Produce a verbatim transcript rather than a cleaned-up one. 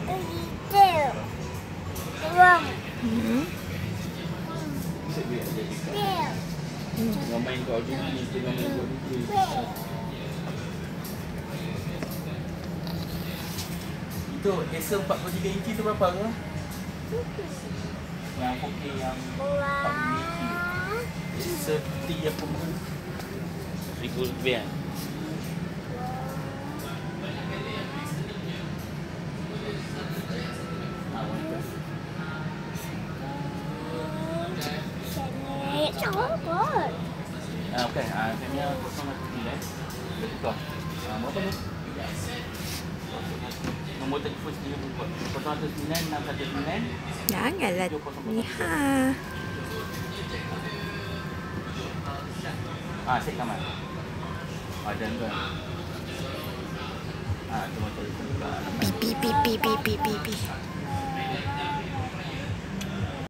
Itu. Ruang. Hmm. Dia. Tengah main Call of Duty, tengah main Call of Duty. Itu Acer empat puluh tiga inci tu berapa tu? Yang four K yang empat puluh tiga inci. Acer T apa pun seribu lebih kan? Coklat. Ah, okey. Ah, kami kosong satu sembilan. Dah tukar. Ah, berapa tu? Nombor telefon sendiri pun kosong satu sembilan enam satu sembilan. Janganlah ni ha. Ah, set kamar. Ah, dan tu. Ah, tu motor itu. Pi pi pi pi pi pi pi.